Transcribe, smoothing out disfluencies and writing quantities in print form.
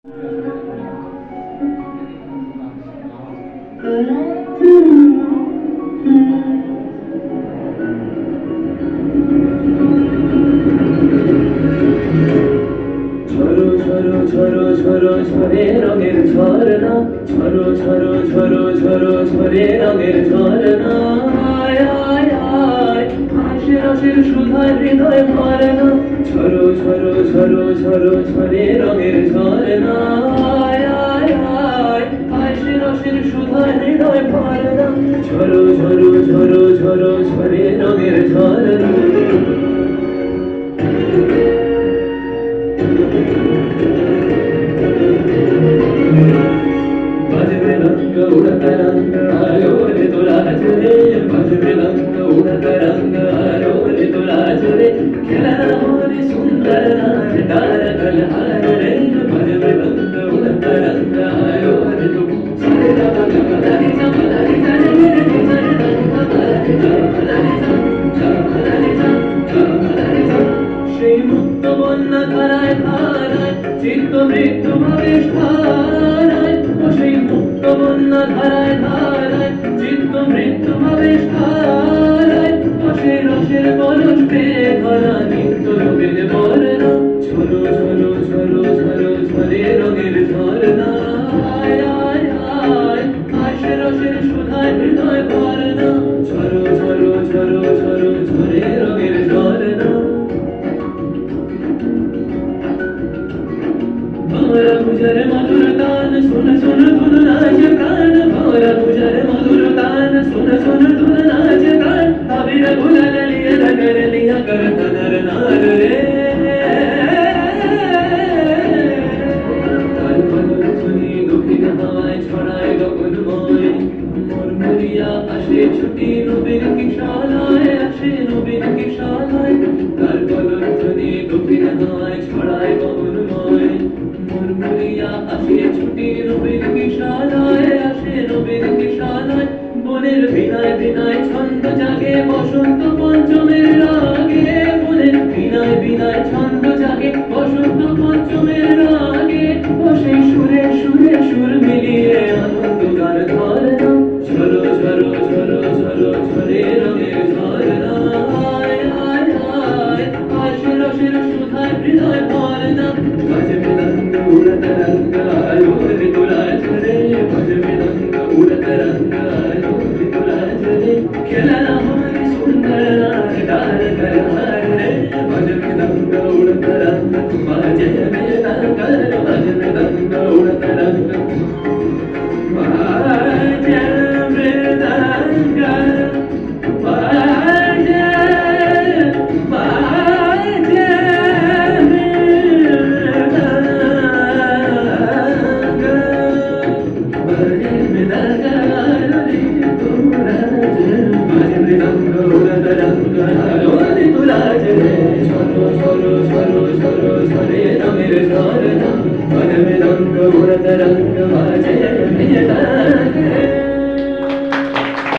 ঝরে রঙের ঝরনা, ঝরো ঝরো ঝরো ঝরো ঝরে রঙের ঝরনা, আয় আয় আয় হাসি রসের সুধায় হৃদয় ভরনা, ঝরো ঝরো ঝরো ঝরো ঝরে রঙের ঝরনা, আয় আয় আয় হাসি রসের সুধায় হৃদয় ভরনা, ঝরো ঝরো ঝরো ঝরো ঝরে রঙের ঝরনা। उड़ता रंग आयो रे तोला चले, बजरे रंग उड़ता रंग आयो रे तोला चले, खेला होरी सुंदर नाच तार कलहार रे, बजरे रंग उड़ता रंग आयो रे तू सारे रंग मलारी सा मलारी सा रे रे सारे रंग मलारी सा मलारी सा मलारी सा मलारी सा, সেই মুক্ত বন্যা ধারায় ধারায় চিত্ত মৃত্যু ভাবেশ ধারায়, সেই মুক্ত বন্যা ধারায় ধারায় চিত্ত মৃত্যু ভাবেশ ধারায়, রসে রসের পরশ পেয়ে ধরা নিত্য রূপের বর্ণা, ঝরো ঝরো ঝরো ঝরো ঝরে রঙের ঝরনা, আয় আয় আয় হাসে রসের সুধায় হৃদয় ভরনা, ঝরো ঝরো ঝরো ঝরো ঝরে রঙের ঝরনা। भंवरा गुजर मधुर तान सुन सुन धुन नाच प्राण, भंवरा गुजर मधुर तान सुन सुन धुन नाच प्राण, अबीर गुलाल लिया कर लिया कर नर नार रे, कल मधुर सुनी दुखिन हवाएं छड़ाए गगनमय, मुरमुरिया আসে ছুটি নবীর কি শালায়, আসে নবীর কি শালায়, কল মধুর সুনি দুখিন হওয়ায় ছড়ায় গগনময়, মুরমুরিয়া আসে ছুটি নবীর কি শালায়, আসে নবীর কি শালায়, বনের বিনায় বিনায় ছন্দ জাগে বসন্ত পঞ্চমের রাগে, বনের বিনায় বিনায় ছন্দ জাগে বসন্ত পঞ্চমের রাগে, সেই সুরে সুরে সুর মিলিয়ে আনন্দ গান ধরনা, ঝরো ঝরো ঝরো ঝরো ঝরে রঙের ঝরনা, আয় আয় আয় হাসি রসের সুধায় হৃদয় ভরনা, बजरे रंग उड़ता रंग आयो रे तोला चले, बजरे रंग उड़ता रंग आयो रे तोला चले, खेला होरी सुंदर नाच तार कलहार रे, बजरे रंग उड़ता रंग बाजे मेरा कर, बजरे रंग उड़ता रंग